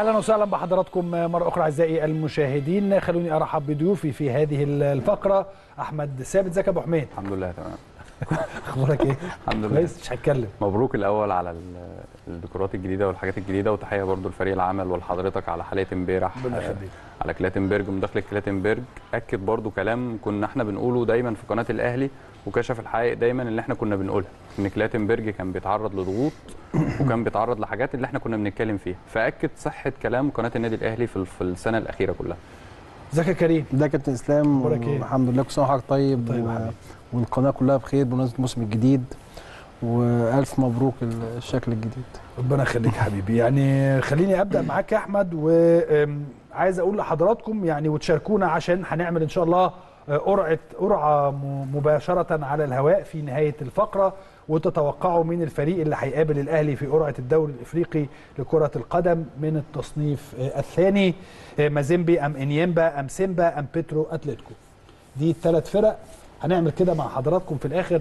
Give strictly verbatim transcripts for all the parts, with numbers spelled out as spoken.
اهلا وسهلا بحضراتكم مره اخرى اعزائي المشاهدين. خلوني ارحب بضيوفي في هذه الفقره. احمد ثابت، ازيك يا ابو حميد؟ الحمد لله تمام. اخبارك ايه؟ الحمد لله كويس. مش هتكلم. مبروك الاول على الديكورات الجديده والحاجات الجديده، وتحيه برضو لفريق العمل ولحضرتك على حلقه امبارح على كلاتنبرج ومداخله كلاتنبرج. اكد برضو كلام كنا احنا بنقوله دايما في قناه الاهلي، وكشف الحقائق دايما اللي احنا كنا بنقولها، ان كلاتنبرج كان بيتعرض لضغوط وكان بيتعرض لحاجات اللي احنا كنا بنتكلم فيها، فاكد صحه كلام قناه النادي الاهلي في السنه الاخيره كلها. ازيك يا كريم؟ ازيك يا كابتن اسلام؟ ايه؟ الحمد لله، كل سنه وحضرتك طيب, طيب و... والقناه كلها بخير بمناسبه الموسم الجديد، والف مبروك الشكل الجديد. ربنا يخليك حبيبي. يعني خليني ابدا معاك يا احمد، وعايز اقول لحضراتكم يعني وتشاركونا عشان هنعمل ان شاء الله قرعه قرعه مباشره على الهواء في نهايه الفقره، وتتوقعوا مين الفريق اللي هيقابل الاهلي في قرعه الدوري الافريقي لكره القدم من التصنيف الثاني. مازيمبي ام انيمبا ام سيمبا ام بيترو اتلتيكو. دي الثلاث فرق. هنعمل كده مع حضراتكم في الاخر،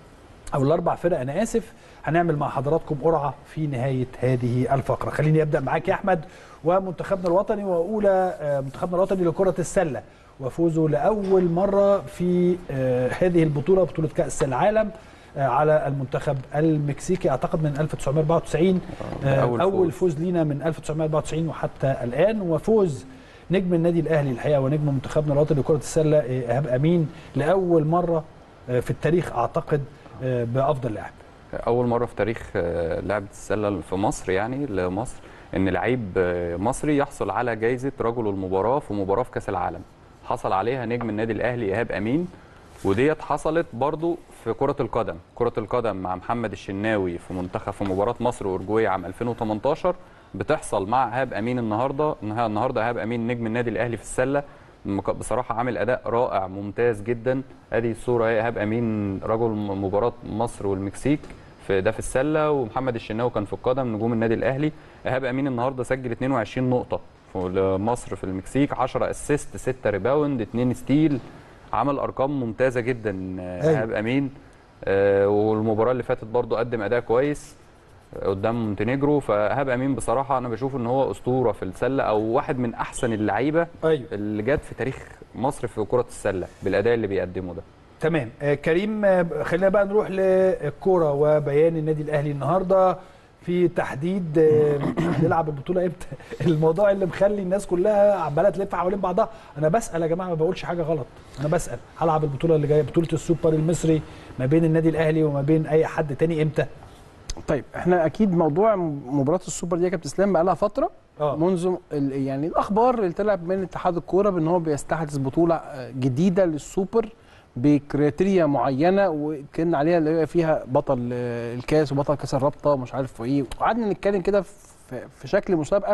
او الاربع فرق انا اسف، هنعمل مع حضراتكم قرعه في نهايه هذه الفقره. خليني ابدا معاك يا احمد ومنتخبنا الوطني، واولى منتخبنا الوطني لكره السله وفوزه لاول مره في هذه البطوله، بطوله كاس العالم، على المنتخب المكسيكي اعتقد من ألف وتسعمائة وأربعة وتسعين. اول, أول فوز. فوز لينا من ألف وتسعمائة وأربعة وتسعين وحتى الان، وفوز نجم النادي الاهلي الحقيقه ونجم منتخبنا الوطني لكره السله ايهاب امين لاول مره في التاريخ اعتقد بافضل لاعب. اول مره في تاريخ لعبه السله في مصر، يعني لمصر، ان لعيب مصري يحصل على جائزه رجل المباراه في مباراه في كاس العالم. حصل عليها نجم النادي الاهلي ايهاب امين، وديت حصلت برضو في كره القدم. كره القدم مع محمد الشناوي في منتخب في مباراه مصر واورجواي عام ألفين وثمانية عشر، بتحصل مع ايهاب امين النهارده. النهارده ايهاب امين نجم النادي الاهلي في السله، بصراحه عامل اداء رائع ممتاز جدا. ادي الصوره اهي، ايهاب امين رجل مباراه مصر والمكسيك في ده في السله، ومحمد الشناوي كان في القدم نجوم النادي الاهلي. ايهاب امين النهارده سجل اثنين وعشرين نقطه في مصر في المكسيك، عشرة اسيست، ستة ريباوند، اثنين ستيل. عمل ارقام ممتازه جدا ايهاب امين. آه والمباراه اللي فاتت برضو قدم اداء كويس قدام مونتينيجرو. فايهاب امين بصراحه انا بشوف ان هو اسطوره في السله، او واحد من احسن اللعيبه أيوه. اللي جت في تاريخ مصر في كره السله بالاداء اللي بيقدمه ده. تمام. آه كريم، آه خلينا بقى نروح للكوره وبيان النادي الاهلي النهارده في تحديد هنلعب آه البطوله امتى. الموضوع اللي مخلي الناس كلها عماله تلف حوالين بعضها. انا بسال يا جماعه، ما بقولش حاجه غلط، انا بسال هلعب البطوله اللي جايه، بطوله السوبر المصري ما بين النادي الاهلي وما بين اي حد تاني، امتى؟ طيب احنا اكيد موضوع مباراه السوبر دي يا كابتن اسلام بقى لها فتره. أوه. منذ يعني الاخبار اللي طلعت من اتحاد الكوره بان هو بيستحدث بطوله جديده للسوبر بكريتيريا معينه، وكان عليها اللي فيها بطل الكاس وبطل كاس الرابطه ومش عارف ايه، وقعدنا نتكلم كده في شكل مسابقه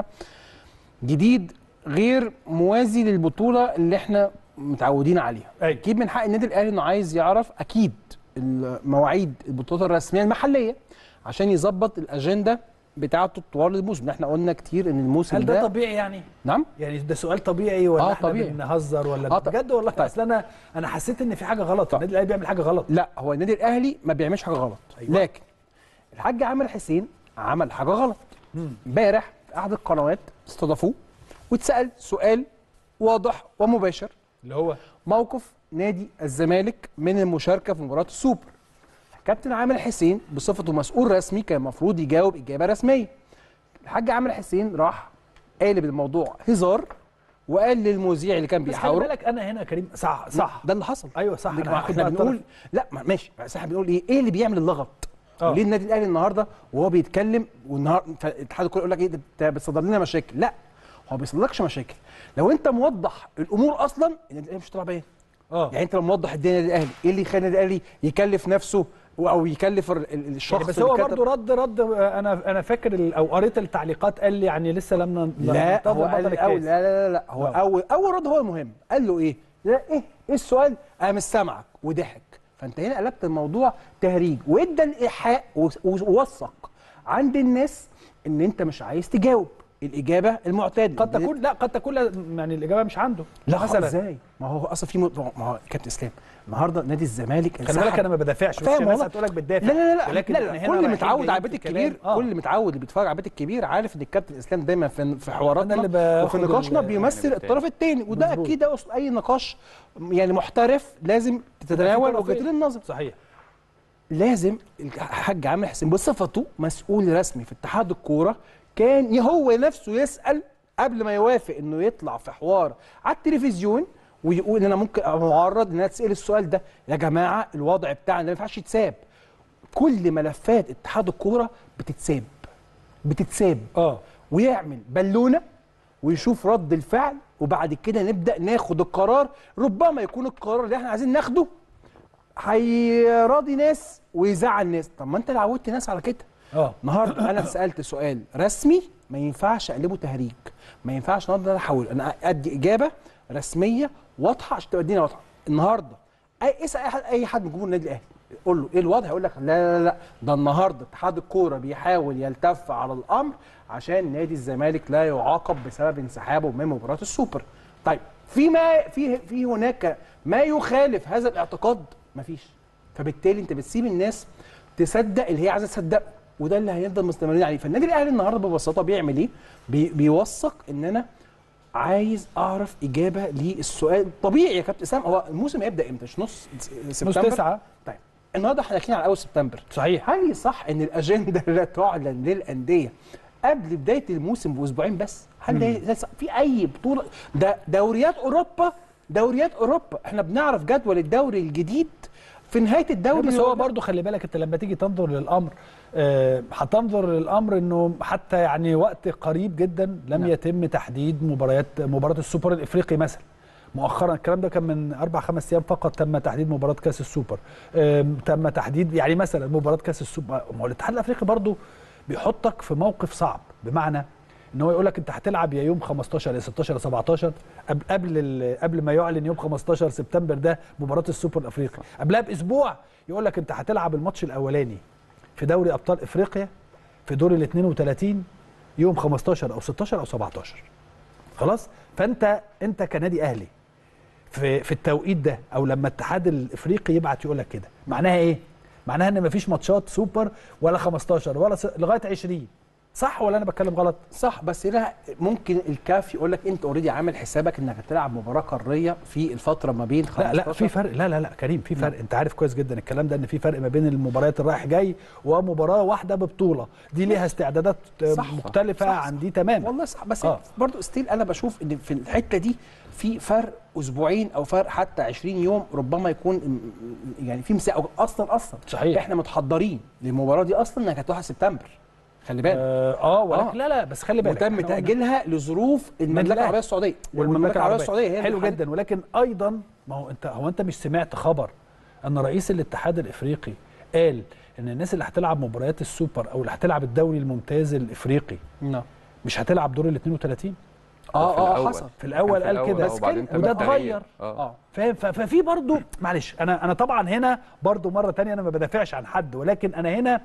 جديد غير موازي للبطوله اللي احنا متعودين عليها. اكيد من حق النادي الاهلي انه عايز يعرف اكيد مواعيد البطولات الرسميه المحليه عشان يظبط الاجنده بتاعته طوال الموسم. احنا قلنا كتير ان الموسم هل ده هل ده طبيعي يعني؟ نعم؟ يعني ده سؤال طبيعي ولا آه احنا طبيعي. بنهزر ولا آه بجد والله؟ طيب. اصل انا انا حسيت ان في حاجه غلط. النادي الاهلي بيعمل حاجه غلط. لا، هو النادي الاهلي ما بيعملش حاجه غلط. أيوة. لكن الحاج عامر حسين عمل حاجه غلط. امبارح في احد القنوات استضافوه واتسال سؤال واضح ومباشر، اللي هو موقف نادي الزمالك من المشاركه في مباراه السوبر. كابتن عامر حسين بصفته مسؤول رسمي كان المفروض يجاوب اجابه رسميه. الحاج عامر حسين راح قالب الموضوع هزار، وقال للمذيع اللي كان بيحاوره. بس خلي بالك انا هنا كريم صح صح ده اللي حصل. ايوه صح. احنا, احنا بنقول لا ماشي، بس احنا بنقول ايه ايه اللي بيعمل اللغط؟ أوه. ليه النادي الاهلي النهارده وهو بيتكلم والنهارده اتحاد الكوره يقول لك ايه انت بتصدر لنا مشاكل؟ لا، هو ما بيصدرلكش مشاكل لو انت موضح الامور اصلا. النادي الاهلي مش طالع باين. اه يعني انت لو موضح الدنيا النادي الاهلي، ايه اللي يخلي النادي الاهلي يكلف نفسه او يكلف الشخص يعني؟ بس هو برضه رد رد انا انا فاكر او قريت التعليقات، قال لي يعني لسه لم لا هو قال أول لا لا لا هو أوه. اول اول رد هو المهم. قال له ايه؟ لا ايه ايه السؤال؟ انا مش سامعك، وضحك. فانت هنا قلبت الموضوع تهريج، وادى الايحاء ووثق عند الناس ان انت مش عايز تجاوب. الاجابه المعتاده قد تكون لا قد تكون يعني الاجابه مش عنده لا مثلا ازاي؟ ما هو اصلا في م... ما هو كابتن اسلام النهارده نادي الزمالك خلي بالك انا ما بدافعش، فاهم الناس هتقول لك بتدافع. لا لا لا ولكن لا, لا. كل متعود على البيت الكبير آه. كل متعود اللي بيتفرج على البيت الكبير عارف ان الكابتن اسلام دايما في في حواراتنا وفي نقاشنا بيمثل الطرف الثاني، وده مزبوط. اكيد ده اي نقاش يعني محترف لازم تتناول وجهتين النظر. صحيح. لازم الحاج عامر حسين بصفته مسؤول رسمي في اتحاد الكوره كان هو نفسه يسال قبل ما يوافق انه يطلع في حوار على التلفزيون ويقول ان انا ممكن ابقى معرض ان انا اتسال السؤال ده. يا جماعه الوضع بتاعنا ما ينفعش يتساب. كل ملفات اتحاد الكوره بتتساب بتتساب اه ويعمل بالونه ويشوف رد الفعل، وبعد كده نبدا ناخد القرار. ربما يكون القرار اللي احنا عايزين ناخده هيراضي ناس ويزعل ناس. طب ما انت اللي عودت ناس على كده. اه النهارده انا سالت سؤال رسمي ما ينفعش اقلبه تهريج، ما ينفعش النهارده انا احول انا ادي اجابه رسميه واضحه عشان تبقى الدنيا واضحه. النهارده اي اسال اي حد اي حد من جمهور النادي الاهلي قول له ايه الوضع هيقول لك لا لا لا ده النهارده اتحاد الكوره بيحاول يلتف على الامر عشان نادي الزمالك لا يعاقب بسبب انسحابه من مباراه السوبر. طيب في ما في في هناك ما يخالف هذا الاعتقاد؟ مفيش. فبالتالي انت بتسيب الناس تصدق اللي هي عايزه تصدقه، وده اللي هيفضل مستمرين عليه. فالنادي الاهلي النهارده ببساطه بيعمل ايه؟ بي بيوثق ان انا عايز اعرف اجابه للسؤال. طبيعي يا كابتن اسلام هو الموسم هيبدا امتى؟ مش نص سبتمبر؟ نص تسعة. طيب النهارده احنا داخلين على اول سبتمبر. صحيح. هل يصح ان الاجنده لا تعلن للانديه قبل بدايه الموسم باسبوعين بس؟ هل ده في اي بطوله؟ ده دوريات اوروبا دوريات اوروبا احنا بنعرف جدول الدوري الجديد في نهايه الدوري. بس هو برضه خلي بالك انت لما تيجي تنظر للامر آه هتنظر للامر انه حتى يعني وقت قريب جدا لم نعم. يتم تحديد مباريات مباراه السوبر الافريقي مثلا. مؤخرا الكلام ده كان من اربع خمس ايام فقط تم تحديد مباراه كاس السوبر. تم تحديد يعني مثلا مباراه كاس السوبر. ما هو الاتحاد الافريقي برضه بيحطك في موقف صعب، بمعنى ان هو يقول لك انت هتلعب يا يوم خمستاشر يا ستاشر يا سبعتاشر قبل قبل قبل ما يعلن يوم خمستاشر سبتمبر ده مباراه السوبر الافريقي. قبلها باسبوع يقول لك انت هتلعب الماتش الاولاني في دوري ابطال افريقيا في دور ال اتنين وتلاتين يوم خمستاشر او ستاشر او سبعتاشر. خلاص؟ فانت انت كنادي اهلي في في التوقيت ده او لما الاتحاد الافريقي يبعت يقول لك كده، معناها ايه؟ معناها ان مفيش ماتشات سوبر ولا خمستاشر ولا س... لغايه عشرين. صح ولا انا بتكلم غلط؟ صح. بس لا ممكن الكاف يقول لك انت اوريدي عامل حسابك انك هتلعب مباراه قاريه في الفتره ما بين خمستاشر. لا لا في فرق. لا لا لا كريم في فرق. لا. انت عارف كويس جدا الكلام ده ان في فرق ما بين المباريات الرايح جاي ومباراه واحده ببطوله، دي ليها استعدادات صح مختلفه صح عن دي تماما. والله صح. بس آه. برضو ستيل انا بشوف ان في الحته دي في فرق اسبوعين او فرق حتى عشرين يوم ربما يكون يعني في مساحه اصلا اصلا صحيح. احنا متحضرين للمباراه دي اصلا انها كانت واحد سبتمبر. خلي بالك اه, آه ولكن آه. لا لا بس خلي بالك وتم تاجيلها لظروف المملكه العربيه السعوديه والمملكه العربيه السعوديه هي حلو جدا. ولكن ايضا ما هو انت هو انت مش سمعت خبر ان رئيس الاتحاد الافريقي قال ان الناس اللي هتلعب مباريات السوبر او اللي هتلعب الدوري الممتاز الافريقي نعم مش هتلعب دور ال اتنين وتلاتين؟ اه اه حصل في الاول قال كده بس كان وده اتغير. اه فاهم؟ ففي برضو معلش انا انا طبعا هنا برضو مره ثانيه انا ما بدافعش عن حد، ولكن انا هنا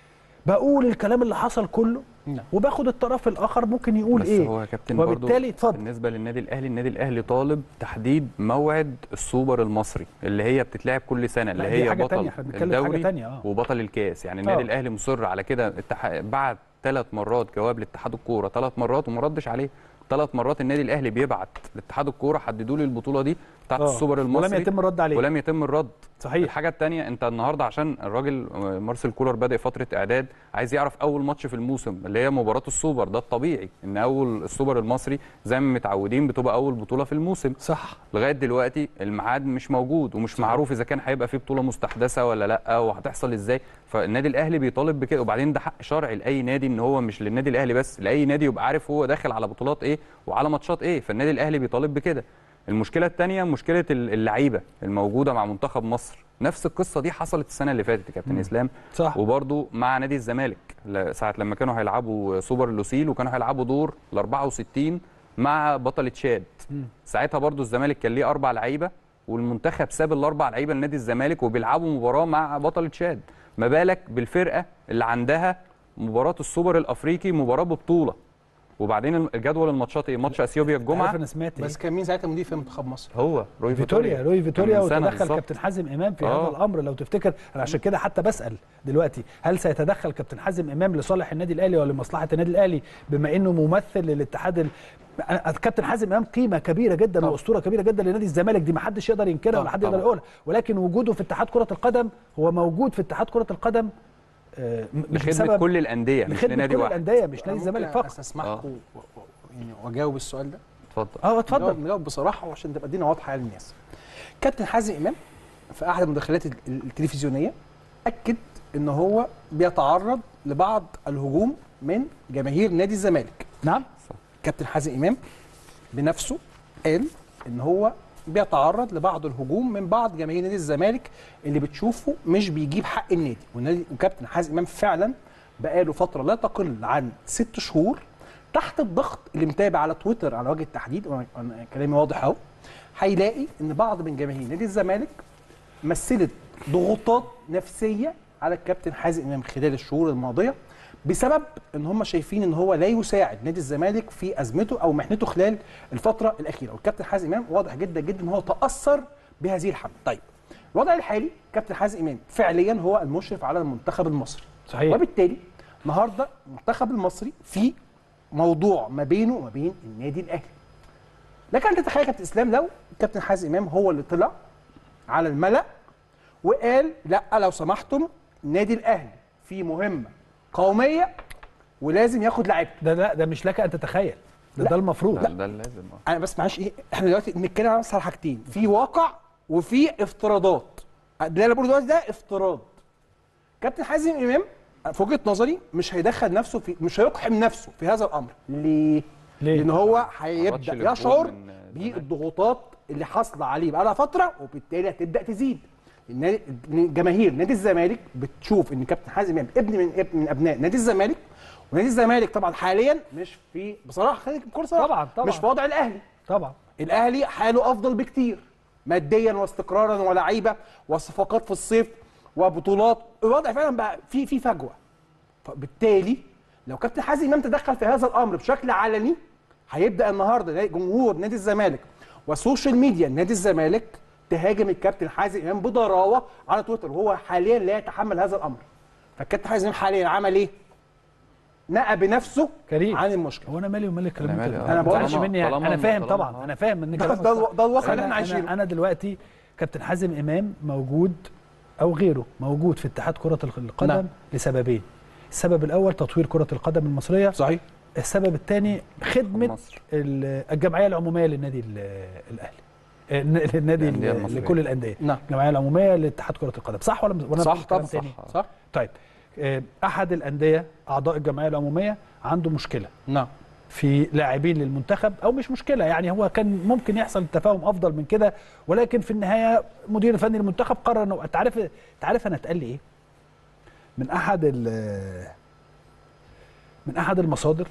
بقول الكلام اللي حصل كله نعم. وباخد الطرف الاخر ممكن يقول بس ايه. بس هو يا كابتن وبالتالي اتفضل. بالنسبه للنادي الاهلي، النادي الاهلي طالب تحديد موعد السوبر المصري اللي هي بتتلعب كل سنه، اللي هي بطل الدوري آه. وبطل الكاس. يعني النادي آه. الاهلي مصر على كده. بعد ثلاث مرات جواب لاتحاد الكوره، ثلاث مرات وما ردش عليه. ثلاث مرات النادي الاهلي بيبعت لاتحاد الكوره حددوا لي البطوله دي بتاعت آه. السوبر المصري ولم يتم الرد عليه ولم يتم الرد. صحيح. الحاجه الثانيه انت النهارده عشان الراجل مارسيل كولر بادئ فتره اعداد عايز يعرف اول ماتش في الموسم اللي هي مباراه السوبر. ده الطبيعي ان اول السوبر المصري زي ما متعودين بتبقى اول بطوله في الموسم. صح. لغايه دلوقتي الميعاد مش موجود ومش صح. معروف اذا كان هيبقى في بطوله مستحدثه ولا لا وهتحصل ازاي. فالنادي الاهلي بيطالب بكده. وبعدين ده حق شرعي لاي نادي ان هو مش للنادي الاهلي بس، لاي نادي يبقى عارف هو داخل على بطولات ايه وعلى ماتشات ايه. فالنادي الاهلي بيطالب بكده. المشكله الثانيه مشكله اللعيبه الموجوده مع منتخب مصر. نفس القصه دي حصلت السنه اللي فاتت يا كابتن اسلام. صح. وبرده مع نادي الزمالك ساعه لما كانوا هيلعبوا سوبر اللوسيل وكانوا هيلعبوا دور ال اربعة وستين مع بطل تشاد. ساعتها برده الزمالك كان ليه اربع لعيبه والمنتخب ساب الاربع لعيبه لنادي الزمالك وبيلعبوا مباراه مع بطل تشاد. ما بالك بالفرقه اللي عندها مباراه السوبر الافريقي مباراه ببطوله وبعدين جدول الماتشات ايه؟ ماتش اثيوبيا الجمعه. انا سمعت بس كان مين ساعتها مدير في منتخب مصر؟ هو روي فيتوريا. روي فيتوريا وتدخل بالزبط. كابتن حازم امام في آه. هذا الامر لو تفتكر. انا عشان كده حتى بسال دلوقتي، هل سيتدخل كابتن حازم امام لصالح النادي الاهلي ولا لمصلحه النادي الاهلي بما انه ممثل للاتحاد ال... كابتن حازم امام قيمه كبيره جدا طبعا. واسطوره كبيره جدا لنادي الزمالك، دي ما حدش يقدر ينكرها ولا حد يقدر يقولها، ولكن وجوده في اتحاد كره القدم هو موجود في اتحاد كره القدم مش بسبب كل الانديه، مش لنادي واحد، كل الانديه مش نادي الزمالك فقط. استسمحكم يعني واجاوب السؤال ده. اتفضل. اه اتفضل. نجاوب بصراحه وعشان تبقى الدنيا واضحه للناس. كابتن حازم امام في احد المداخلات التلفزيونيه اكد ان هو بيتعرض لبعض الهجوم من جماهير نادي الزمالك. نعم. كابتن حازم امام بنفسه قال ان هو بيتعرض لبعض الهجوم من بعض جماهير نادي الزمالك اللي بتشوفه مش بيجيب حق النادي، والنادي وكابتن حازم امام فعلا بقاله فتره لا تقل عن ست شهور تحت الضغط. اللي متابع على تويتر على وجه التحديد، وانا كلامي واضح اهو، هيلاقي ان بعض من جماهير نادي الزمالك مثلت ضغوطات نفسيه على الكابتن حازم امام خلال الشهور الماضيه بسبب ان هم شايفين ان هو لا يساعد نادي الزمالك في ازمته او محنته خلال الفتره الاخيره، والكابتن حازم امام واضح جدا جدا ان هو تاثر بهذه الحمله. طيب الوضع الحالي كابتن حازم امام فعليا هو المشرف على المنتخب المصري. صحيح. وبالتالي النهارده المنتخب المصري في موضوع ما بينه وما بين النادي الاهلي. لكن انت تتخيل كابتن اسلام لو كابتن حازم امام هو اللي طلع على الملأ وقال لا لو سمحتم النادي الاهلي في مهمه قوميه ولازم ياخد لعيبته. ده لا ده مش لك ان تتخيل، ده ده المفروض. لا ده لازم. انا بس معلش ايه، احنا دلوقتي بنتكلم على بس على حاجتين، في واقع وفي افتراضات. اللي انا بقوله دلوقتي ده افتراض. كابتن حازم امام في وجهه نظري مش هيدخل نفسه في، مش هيقحم نفسه في هذا الامر. ليه؟ ليه؟ لان هو هيبدا يشعر بالضغوطات اللي حاصله عليه بقى لها فتره، وبالتالي هتبدا تزيد. جماهير نادي الزمالك بتشوف ان كابتن حازم امام ابن من ابن من ابناء نادي الزمالك، ونادي الزمالك طبعا حاليا مش في، بصراحه خلينا بكل صراحه طبعا طبعا مش في وضع الاهلي. طبعا الاهلي حاله افضل بكتير ماديا واستقرارا ولاعيبه وصفقات في الصيف وبطولات. الوضع فعلا بقى في في فجوه. فبالتالي لو كابتن حازم امام تدخل في هذا الامر بشكل علني، هيبدا النهارده جمهور نادي الزمالك وسوشيال ميديا نادي الزمالك تهاجم الكابتن حازم امام بضراوه على تويتر، وهو حاليا لا يتحمل هذا الامر. فالكابتن حازم امام حاليا عمل ايه؟ نقى بنفسه كريم عن المشكله. هو انا مالي ومال الكلام أنا مالي، ده؟ آه. انا بقول- بقولش مني يعني. انا فاهم طبعا، انا فاهم ان ده كلامك ده, صح. ده الواقع اللي أنا- احنا عايشينه. أنا, انا دلوقتي كابتن حازم امام موجود او غيره موجود في اتحاد كره القدم نعم. لسببين. السبب الاول تطوير كره القدم المصريه. صحيح. السبب الثاني خدمه مصر. ال- الجمعيه العموميه للنادي ال- الاهلي، الن- للنادي الأندية ال- المصرية. لكل الانديه. نعم. الجمعيه العموميه لاتحاد كره القدم، صح ولا ولا صح بقول كلام طبعا. تاني؟ صح. طيب آه، احد الانديه اعضاء الجمعيه العموميه عنده مشكله نعم. في لاعبين للمنتخب، او مش مشكله يعني، هو كان ممكن يحصل تفاهم افضل من كده، ولكن في النهايه مدير الفني للمنتخب قرر انه، انت عارف انت عارف انا اتقال لي ايه؟ من احد ال من احد المصادر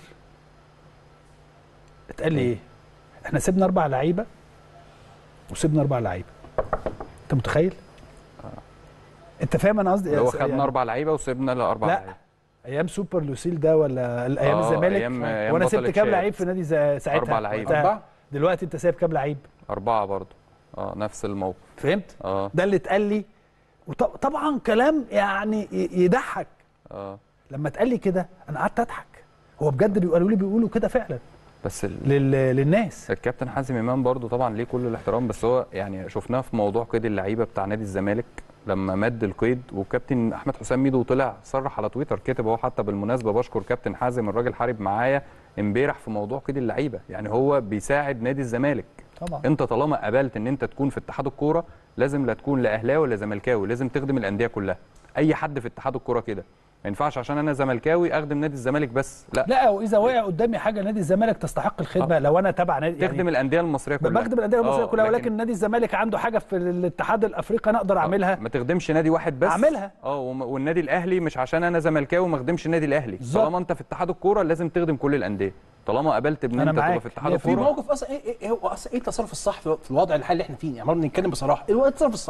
اتقال لي ايه؟ احنا سيبنا اربع لعيبه وسيبنا اربع لعيبه. انت متخيل؟ انت فاهم انا قصدي؟ هو خدنا اربع لعيبه وسيبنا لاربع لا لعيبه. ايام سوبر لوسيل ده ولا ايام آه، الزمالك؟ أيام- أيام وانا بطل سبت كام الشاد. لعيب في نادي زا- ساعتها؟ أربع لعيبة. وقتها. أربعة. دلوقتي انت سايب كام لعيب؟ اربعه برضه. اه نفس الموقف. فهمت؟ اه ده اللي اتقال لي. وطبعا كلام يعني ي- يضحك. اه لما اتقال لي كده انا قعدت اضحك. هو بجد بيقولوا لي بيقولوا كده فعلا بس ال... لل... للناس. الكابتن حازم امام برضو طبعا ليه كل الاحترام، بس هو يعني شفناه في موضوع قيد اللعيبه بتاع نادي الزمالك لما مد القيد، والكابتن احمد حسام ميدو طلع صرح على تويتر، كتب هو حتى بالمناسبه بشكر كابتن حازم الراجل حارب معايا امبارح في موضوع قيد اللعيبه، يعني هو بيساعد نادي الزمالك. طبعا انت طالما قبلت ان انت تكون في اتحاد الكوره لازم لا تكون لا اهلاوي ولا زملكاوي، لازم تخدم الانديه كلها. اي حد في اتحاد الكوره كده، ما ينفعش عشان انا زملكاوي اخدم نادي الزمالك بس، لا لا. واذا وقع قدامي حاجه نادي الزمالك تستحق الخدمه، آه. لو انا تبع نادي تخدم يعني الانديه المصريه كلها. بخدم الانديه المصريه آه، كلها، لكن ولكن نادي الزمالك عنده حاجه في الاتحاد الافريقي انا اقدر اعملها. ما تخدمش نادي واحد بس، اعملها. اه وم- والنادي الاهلي مش عشان انا زملكاوي ما اخدمش النادي الاهلي، بالظبط. طالما انت في اتحاد الكوره لازم تخدم كل الانديه، طالما قبلت بان أنا انت معاك. تبقى في اتحاد هي في في الكوره. موقف اصلا ايه ايه هو اصلا ايه التصرف الصح في في الوضع الحالي اللي احنا فيه؟ يعني عمالين نتكلم بصراحه، ايه هو التصرف الصح؟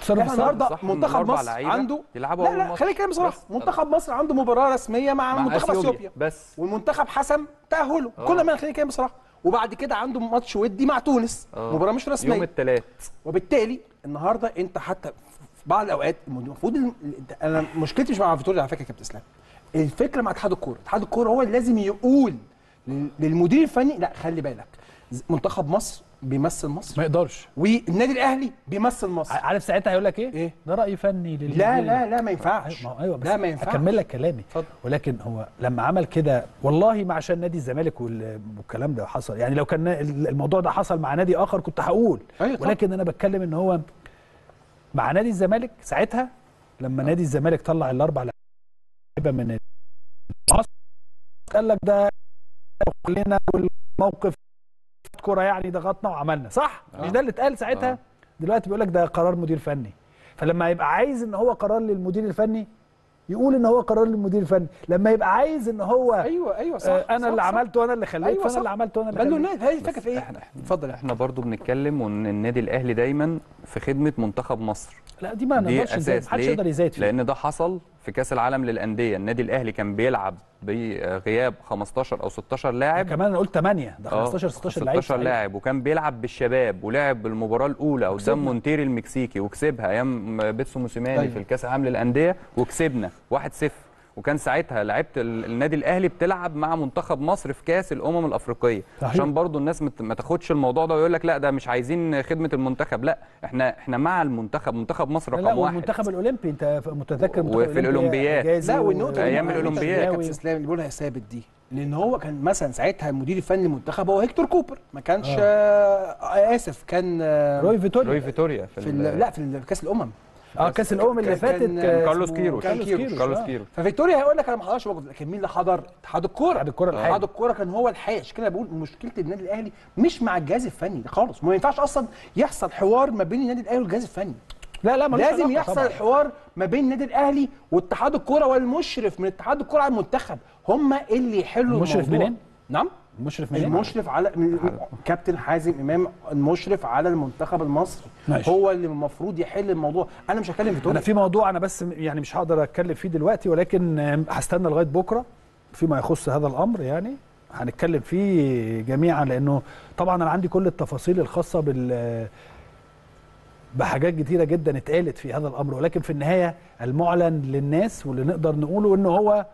تصرف النهارده منتخب مصر عنده يلعبوا لا لا خليك كلام بصراحه، منتخب مصر عنده مباراه رسميه مع, مع منتخب اثيوبيا بس، والمنتخب حسم تاهله. كل ما خليك كلام بصراحه، وبعد كده عنده ماتش ودي مع تونس، أوه. مباراه مش رسميه يوم الثلاث. وبالتالي النهارده انت حتى في بعض الاوقات المفروض ال... انا مشكلتي مش مع فيتوريا على فكره يا كابتن اسلام، الفكره مع اتحاد الكوره، اتحاد الكوره هو اللي لازم يقول للمدير الفني لا خلي بالك منتخب مصر بيمثل مصر، ما يقدرش، والنادي الاهلي بيمثل مصر. عارف ساعتها هيقول لك ايه؟ ايه؟ ده راي فني لل لا لا لا ما ينفعش. ايوه بس لا ما ينفعش. اكمل لك كلامي. فضل. ولكن هو لما عمل كده والله ما عشان نادي الزمالك والكلام ده حصل، يعني لو كان الموضوع ده حصل مع نادي اخر كنت هقول، أيوة ولكن انا بتكلم ان هو مع نادي الزمالك ساعتها لما نادي الزمالك طلع الاربع لعيبه من المعسكر قال لك ده خلينا والموقف كوره يعني ضغطنا وعملنا صح؟ آه. مش ده اللي اتقال ساعتها؟ آه. دلوقتي بيقول لك ده قرار مدير فني. فلما يبقى عايز ان هو قرار للمدير الفني يقول ان هو قرار للمدير الفني، لما يبقى عايز ان هو ايوه ايوه صح آه انا صح اللي صح عملته وانا اللي خليت، أيوة فانا اللي عملته وانا اللي خليت. هي الفكره في ايه؟ اتفضل. احنا برضو بنتكلم وان النادي الاهلي دايما في خدمه منتخب مصر. لا دي ما نقدرش نزايد، محدش يقدر يزايد فيه، لان ده حصل في كاس العالم للانديه، النادي الاهلي كان بيلعب بغياب خمستاشر او ستاشر لاعب، كمان انا قلت ثمانية، ده خمستاشر ستاشر لاعب ستاشر لاعب، وكان بيلعب بالشباب ولعب بالمباراه الاولى قدام مونتيري المكسيكي وكسبها ايام بيتسو موسيماني أيوة. في الكاس العالم للانديه وكسبنا واحد صفر، وكان ساعتها لعيبه النادي الاهلي بتلعب مع منتخب مصر في كاس الامم الافريقيه. صحيح. عشان برضو الناس ما تاخدش الموضوع ده ويقول لك لا ده مش عايزين خدمه المنتخب، لا احنا احنا مع المنتخب، منتخب مصر رقم واحد. لا والمنتخب الاولمبي انت متذكر وفي الاولمبياد، لا والنقطه ايام الاولمبياد كابتن اسلام اللي بيقولها ثابت دي، لان هو كان مثلا ساعتها المدير الفني للمنتخب هو هيكتور كوبر، ما كانش آه. آه اسف كان آه روي فيتوريا روي فيتوريا في, في لا في كاس الامم اه كاس الامم اللي فاتت كارلوس كيروش كارلوس كيروش, كارلوس كيروش. ففيتوريا هيقول لك انا ما حضرش موقف، لكن مين اللي حضر؟ اتحاد الكوره. اتحاد الكوره الحقيقي، اتحاد الكوره كان هو الحقيقي. عشان كده بقول مشكله النادي الاهلي مش مع الجهاز الفني خالص، وما ينفعش اصلا يحصل حوار ما بين النادي الاهلي والجهاز الفني. لا لا لازم يحصل طبعا. الحوار ما بين النادي الاهلي واتحاد الكوره والمشرف من اتحاد الكوره على المنتخب، هم اللي يحلوا المشرف منين؟ نعم المشرف منين؟ المشرف على كابتن حازم امام، المشرف على المنتخب المصري ماشي. هو اللي المفروض يحل الموضوع. انا مش هتكلم في انا في موضوع انا بس يعني مش هقدر اتكلم فيه دلوقتي، ولكن هستنى لغايه بكره فيما يخص هذا الامر، يعني هنتكلم فيه جميعا، لانه طبعا انا عندي كل التفاصيل الخاصه بال بحاجات كتيره جدا اتقالت في هذا الامر، ولكن في النهايه المعلن للناس واللي نقدر نقوله انه هو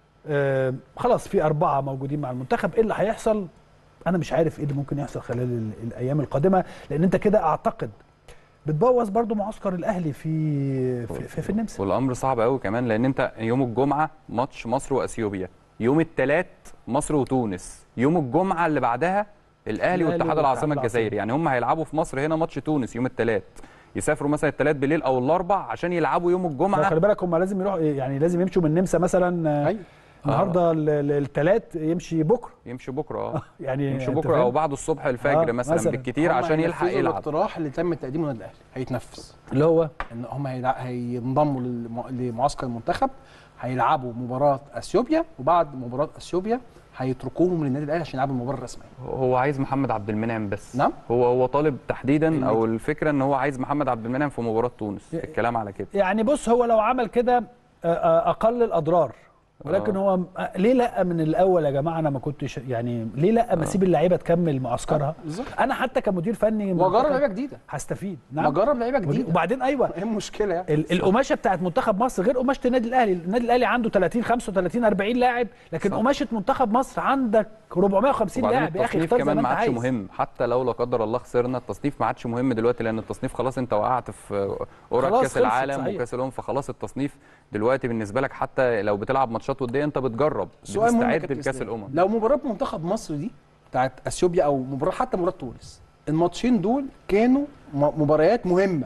آه خلاص في أربعة موجودين مع المنتخب. ايه اللي هيحصل؟ أنا مش عارف ايه اللي ممكن يحصل خلال الأيام القادمة، لأن أنت كده أعتقد بتبوظ برضو معسكر الأهلي في في, في, في النمسا. والأمر صعب قوي كمان، لأن أنت يوم الجمعة ماتش مصر وأثيوبيا، يوم الثلاث مصر وتونس، يوم الجمعة اللي بعدها الأهلي واتحاد العاصمة الجزائري، يعني هم هيلعبوا في مصر هنا ماتش تونس يوم الثلاث، يسافروا مثلا الثلاث بالليل أو الأربع عشان يلعبوا يوم الجمعة. خلي بالك هم لازم يروحوا، يعني لازم يمشوا من النمسا مثلا. أيوة. النهارده الثلاث يمشي بكره يمشي بكره اه يعني يمشي بكره او بعد الصبح الفجر آه مثلا, مثلا بالكتير عشان يلحق يلعب. الاقتراح اللي تم تقديمه للنادي الاهلي هيتنفذ، اللي هو ان هم هينضموا لمعسكر المنتخب، هيلعبوا مباراه اثيوبيا، وبعد مباراه اثيوبيا هيتركوهم للنادي الاهلي عشان يلعبوا المباراه الرسميه. هو عايز محمد عبد المنعم بس. نعم هو هو طالب تحديدا او الفكره ان هو عايز محمد عبد المنعم في مباراه تونس، الكلام على كده. يعني بص هو لو عمل كده اقل الاضرار، ولكن هو ليه لا من الاول يا جماعه؟ انا ما كنتش يعني ليه لا ما اسيب اللعيبه تكمل معسكرها؟ انا حتى كمدير فني واجرب لعيبه جديده هستفيد. نعم واجرب لعيبه جديده. وبعدين ايوه ايه المشكله يعني؟ القماشه بتاعت منتخب مصر غير قماشه النادي الاهلي، النادي الاهلي عنده ثلاثين خمسة وثلاثين أربعين لاعب، لكن صح. قماشه منتخب مصر عندك أربعمائة وخمسين لاعب يا اخي، اختار زي ما انت عايز. كمان ما عادش مهم، حتى لو لا قدر الله خسرنا التصنيف ما عادش مهم دلوقتي، لان التصنيف خلاص انت وقعت في قرعه كاس العالم وكاس الامم، فخلاص التصنيف دلوقتي بالنسبه لك حتى لو بتلعب ماتشات وديه انت بتجرب بتستعد لكاس الامم. لو مباراه منتخب مصر دي بتاعت اثيوبيا او مباراه حتى مباراه تونس، الماتشين دول كانوا مباريات مهمه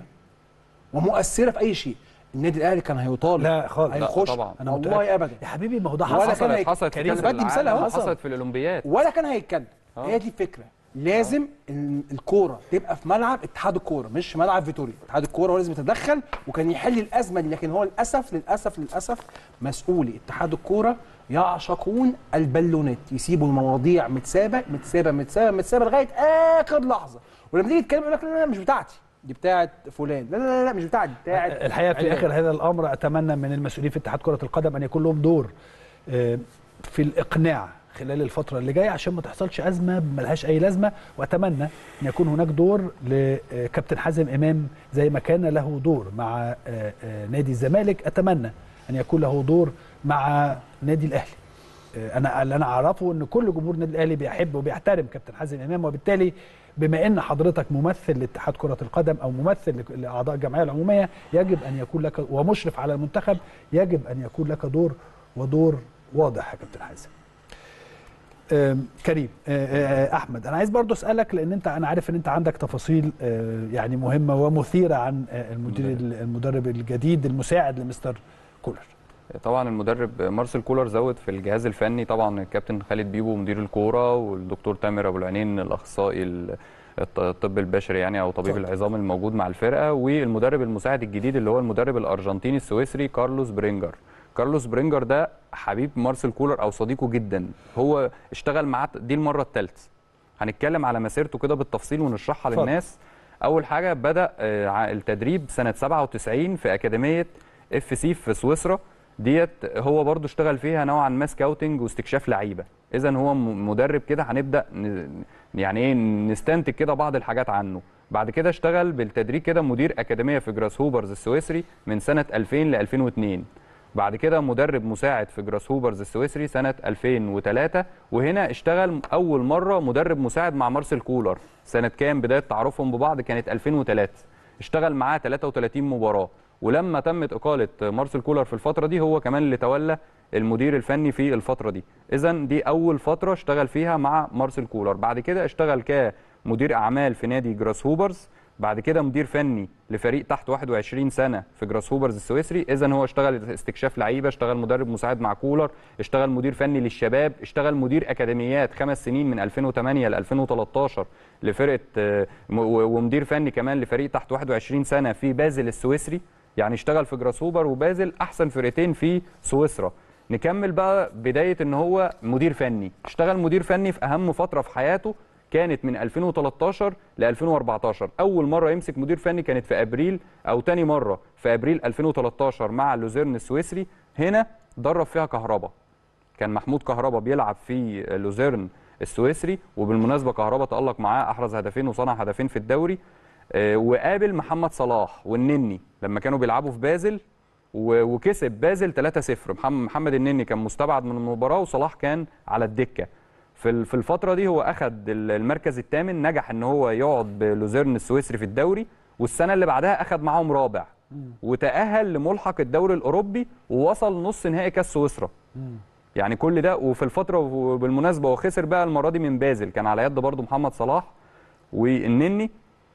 ومؤثره في اي شيء، النادي الاهلي كان هيطالب. لا خالص هيخش طبعا انا والله ابدا يا حبيبي، ما هو ده حصل حصلت حصلت في كاس العالم، حصلت في الاولمبياد، ولا كان هيتكلم. هي دي الفكره، لازم الكوره تبقى في ملعب اتحاد الكوره مش ملعب فيتوريا. اتحاد الكوره هو لازم يتدخل وكان يحل الازمه دي، لكن هو للاسف للاسف للاسف مسؤولي اتحاد الكوره يعشقون البالونات، يسيبوا المواضيع متسابه متسابه متسابه متسابه لغايه اخر لحظه، ولما تيجي تتكلم يقول لك لا لا مش بتاعتي، دي بتاعه فلان، لا لا لا مش بتاعه، بتاعه الحقيقه في اخر هذا الامر اتمنى من المسؤولين في اتحاد كره القدم ان يكون لهم دور في الاقناع خلال الفتره اللي جايه عشان ما تحصلش ازمه ملهاش اي لازمه، واتمنى ان يكون هناك دور لكابتن حازم امام زي ما كان له دور مع نادي الزمالك، اتمنى ان يكون له دور مع نادي الاهلي. انا اللي انا اعرفه ان كل جمهور النادي الاهلي بيحب وبيحترم كابتن حازم امام، وبالتالي بما ان حضرتك ممثل لاتحاد كره القدم او ممثل لاعضاء الجمعيه العموميه يجب ان يكون لك ومشرف على المنتخب يجب ان يكون لك دور ودور واضح يا كابتن حازم. كريم احمد، انا عايز برضو اسالك لان انت انا عارف ان انت عندك تفاصيل يعني مهمه ومثيره عن المدير المدرب الجديد المساعد لمستر كولر. طبعا المدرب مارسيل كولر زود في الجهاز الفني، طبعا الكابتن خالد بيبو مدير الكوره والدكتور تامر ابو العينين الاخصائي الطب البشري يعني او طبيب طب. العظام الموجود مع الفرقه، والمدرب المساعد الجديد اللي هو المدرب الارجنتيني السويسري كارلوس برينجر. كارلوس برينجر ده حبيب مارسيل كولر او صديقه جدا، هو اشتغل معاه دي المره الثالثه. هنتكلم على مسيرته كده بالتفصيل ونشرحها فضل. للناس. اول حاجه بدا التدريب سنه سبعة وتسعين في اكاديميه اف سي في سويسرا، ديت هو برضو اشتغل فيها نوعا ما سكاوتنج واستكشاف لعيبه. اذا هو مدرب كده هنبدا يعني ايه نستنتج كده بعض الحاجات عنه. بعد كده اشتغل بالتدريج كده مدير اكاديميه في جراس هوبرز السويسري من سنه ألفين ل ألفين واثنين. بعد كده مدرب مساعد في جراس هوبرز السويسري سنه ألفين وثلاثة، وهنا اشتغل اول مره مدرب مساعد مع مارسيل كولر. سنه كام بدايه تعرفهم ببعض؟ كانت ألفين وثلاثة. اشتغل معاه ثلاثة وثلاثين مباراه، ولما تمت اقاله مارسيل كولر في الفتره دي هو كمان اللي تولى المدير الفني في الفتره دي. اذا دي اول فتره اشتغل فيها مع مارسيل كولر. بعد كده اشتغل كمدير اعمال في نادي جراس هوبرز، بعد كده مدير فني لفريق تحت واحد وعشرين سنه في جراس هوبرز السويسري. اذا هو اشتغل استكشاف لعيبه، اشتغل مدرب مساعد مع كولر، اشتغل مدير فني للشباب، اشتغل مدير اكاديميات خمس سنين من ألفين وثمانية ل ألفين وثلاثة عشر لفرقه، ومدير فني كمان لفريق تحت واحد وعشرين سنه في بازل السويسري. يعني اشتغل في جراس هوبر وبازل، احسن فرقتين في سويسرا. نكمل بقى بدايه ان هو مدير فني. اشتغل مدير فني في اهم فتره في حياته كانت من ألفين وثلاثة عشر ل ألفين وأربعة عشر. اول مره يمسك مدير فني كانت في ابريل، او تاني مره في ابريل ألفين وثلاثة عشر مع لوزيرن السويسري. هنا درب فيها كهربا، كان محمود كهربا بيلعب في لوزيرن السويسري، وبالمناسبه كهربا تألق معاه، احرز هدفين وصنع هدفين في الدوري. وقابل محمد صلاح والنني لما كانوا بيلعبوا في بازل، وكسب بازل ثلاثة صفر. محمد النني كان مستبعد من المباراه وصلاح كان على الدكه. في في الفتره دي هو اخذ المركز الثامن، نجح ان هو يقعد بلوزيرن السويسري في الدوري، والسنه اللي بعدها اخذ معاهم رابع وتاهل لملحق الدوري الاوروبي ووصل نص نهائي كاس سويسرا. يعني كل ده وفي الفتره. وبالمناسبه هو خسر بقى المره دي من بازل، كان على يد برضه محمد صلاح والنني.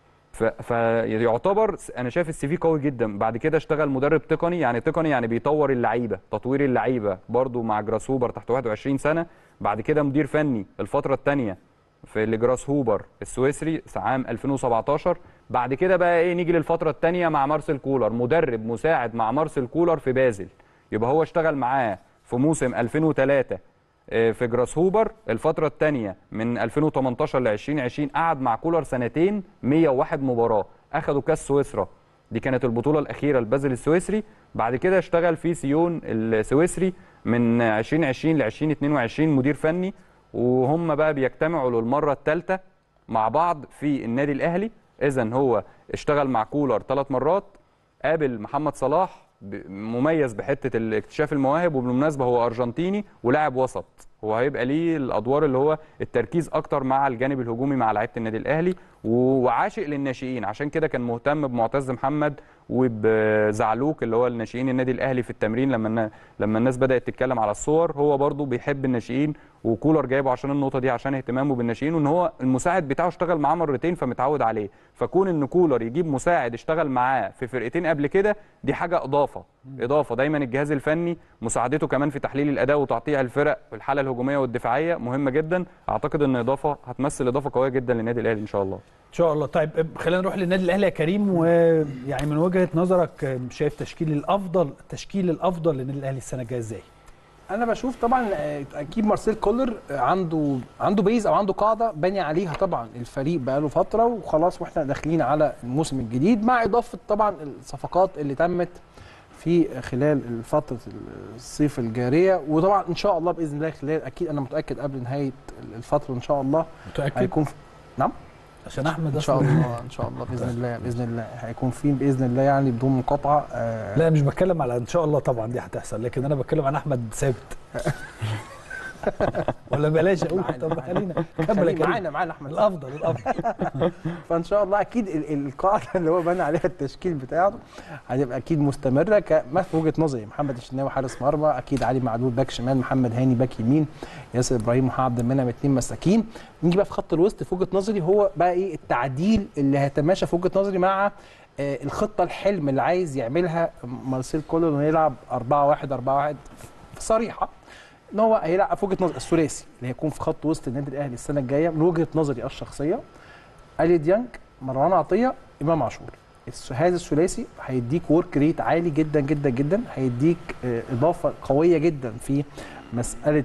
فيعتبر انا شايف السي في قوي جدا. بعد كده اشتغل مدرب تقني، يعني تقني يعني بيطور اللعيبه، تطوير اللعيبه برضو مع جراس هوبر تحت واحد وعشرين سنه. بعد كده مدير فني الفتره الثانيه في الجراس هوبر السويسري عام ألفين وسبعة عشر. بعد كده بقى ايه نيجي للفتره الثانيه مع مارسيل كولر، مدرب مساعد مع مارسيل كولر في بازل. يبقى هو اشتغل معاه في موسم ألفين وثلاثة في جراس هوبر. الفتره الثانيه من ألفين وثمانية عشر ل ألفين وعشرين قعد مع كولر سنتين، مية وواحد مباراه، اخذوا كاس سويسرا، دي كانت البطوله الاخيره لبازل السويسري. بعد كده اشتغل في سيون السويسري من ألفين وعشرين ل ألفين واثنين وعشرين مدير فني، وهم بقى بيجتمعوا للمره الثالثه مع بعض في النادي الاهلي. اذا هو اشتغل مع كولر ثلاث مرات، قابل محمد صلاح مميز بحته الاكتشاف المواهب، وبالمناسبه هو ارجنتيني ولاعب وسط، هو هيبقى ليه الادوار اللي هو التركيز اكتر مع الجانب الهجومي مع لعيبه النادي الاهلي، وعاشق للناشئين. عشان كده كان مهتم بمعتز محمد وبزعلوك اللي هو الناشئين النادي الاهلي في التمرين. لما لما الناس بدات تتكلم على الصور، هو برضو بيحب الناشئين، وكولر جايبه عشان النقطه دي، عشان اهتمامه بالناشئين، وان هو المساعد بتاعه اشتغل معاه مرتين فمتعود عليه. فكون ان كولر يجيب مساعد اشتغل معاه في فرقتين قبل كده، دي حاجه اضافه اضافه. دايما الجهاز الفني مساعدته كمان في تحليل الاداء وتعطيع الفرق في الحاله الهجوميه والدفاعيه مهمه جدا. اعتقد ان اضافه هتمثل اضافه قويه جدا للنادي الاهلي ان شاء الله. ان شاء الله. طيب خلينا نروح للنادي الاهلي يا كريم، ويعني من وجهه نظرك شايف تشكيل الافضل التشكيل الافضل للنادي الاهلي السنه الجايه ازاي؟ انا بشوف طبعا اكيد مارسيل كولر عنده عنده بيز او عنده قاعده باني عليها طبعا الفريق بقاله فتره وخلاص، واحنا داخلين على الموسم الجديد مع اضافه طبعا الصفقات اللي تمت في خلال فتره الصيف الجاريه، وطبعا ان شاء الله باذن الله خلال اكيد انا متاكد قبل نهايه الفتره ان شاء الله متاكد هيكون في... نعم عشان احمد ان شاء الله ان شاء الله باذن الله باذن الله هيكون في باذن الله يعني بدون مقاطعه. آه لا مش بتكلم على ان شاء الله طبعا دي هتحصل، لكن انا بتكلم عن احمد ثابت. ولا بلاش اقول. طب خلينا كمل معانا معانا احمد الافضل الافضل. فان شاء الله اكيد القاعده اللي هو بنى عليها التشكيل بتاعه هتبقى اكيد مستمره. كما في وجهه نظري محمد الشناوي حارس مرمى، اكيد علي معلول باك شمال، محمد هاني باك يمين، ياسر ابراهيم ومحمد عبد المنعم اثنين مساكين. نيجي بقى في خط الوسط في وجهه نظري هو بقى ايه التعديل اللي هيتماشى في وجهه نظري مع آه الخطه الحلم اللي عايز يعملها مارسيل كولر انه يلعب أربعة واحد أربعة واحد صريحه، ان هو هيلعب في وجهه نظر الثلاثي اللي هيكون في خط وسط النادي الاهلي السنه الجايه من وجهه نظري الشخصيه اليو ديانج، مروان عطيه، امام عاشور. هذا الثلاثي هيديك ورك ريت عالي جدا جدا جدا، هيديك اضافه قويه جدا في مساله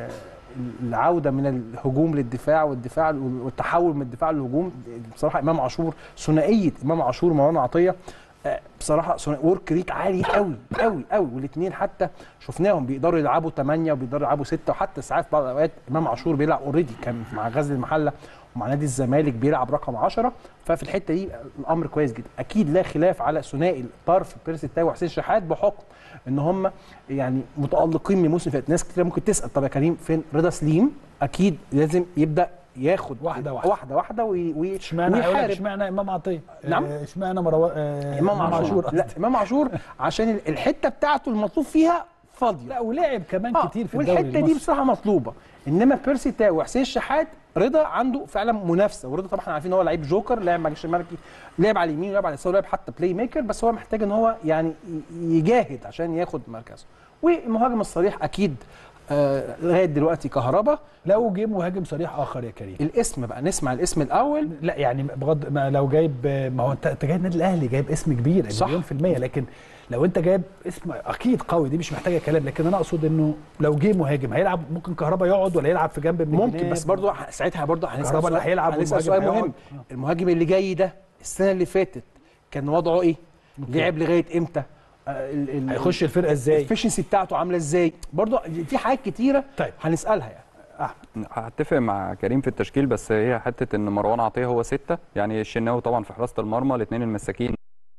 العوده من الهجوم للدفاع والدفاع والتحول من الدفاع للهجوم. بصراحه امام عاشور ثنائيه امام عاشور ومروان عطيه بصراحه ورك ريت عالي قوي قوي قوي، والاثنين حتى شفناهم بيقدروا يلعبوا ثمانية وبيقدروا يلعبوا ستة، وحتى ساعات في بعض الاوقات امام عاشور بيلعب اوريدي كان مع غزل المحله ومع نادي الزمالك بيلعب رقم عشرة، ففي الحته دي الامر كويس جدا. اكيد لا خلاف على ثنائي الطرف بيرسي تاو وحسين شحات بحكم ان هم يعني متالقين من الموسم اللي فات. ناس كتير ممكن تسال طب يا كريم فين رضا سليم؟ اكيد لازم يبدا ياخد واحده واحده واحده واحده ويحارب. اشمعنى امام عطيه؟ نعم اشمعنى مروان آه امام عاشور؟ لا امام عاشور عشان الحته بتاعته المطلوب فيها فاضيه، لا ولعب كمان آه كتير في الدوري والحته المصري. دي بصراحه مطلوبه. انما بيرسي تاو وحسين شحات رضا عنده فعلا منافسه، ورضا طبعا احنا عارفين ان هو لعيب جوكر، لاعب مع الملكي، لعب على اليمين ولعب على اليسار ولعب حتى بلاي ميكر، بس هو محتاج ان هو يعني يجاهد عشان ياخد مركزه. والمهاجم الصريح اكيد آه لغايه دلوقتي كهربا. لو جه مهاجم صريح اخر يا كريم الاسم بقى نسمع الاسم الاول. لا يعني بغض ما لو جايب، ما هو انت جايب النادي الاهلي جايب اسم كبير مليون في الميه، لكن لو انت جايب اسم اكيد قوي دي مش محتاجه كلام، لكن انا اقصد انه لو جه مهاجم هيلعب ممكن كهربا يقعد ولا يلعب في جنب من ممكن، بس برضه ساعتها برضه كهربا اللي هيلعب. هنسال سؤال مهم، المهاجم اللي جاي ده السنه اللي فاتت كان وضعه ايه؟ لعب لغايه امتى؟ هيخش الفرقه ازاي؟ الافشنسي بتاعته عامله ازاي؟ برضه في حاجات كتيره طيب هنسالها يعني. احمد هتفق مع كريم في التشكيل، بس هي حته ان مروان عطيه هو سته، يعني الشناوي طبعا في حراسه المرمى، الاثنين المساكين